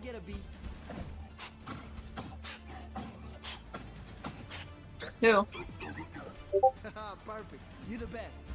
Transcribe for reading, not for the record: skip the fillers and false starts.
get a beat? Who? Perfect. You're the best.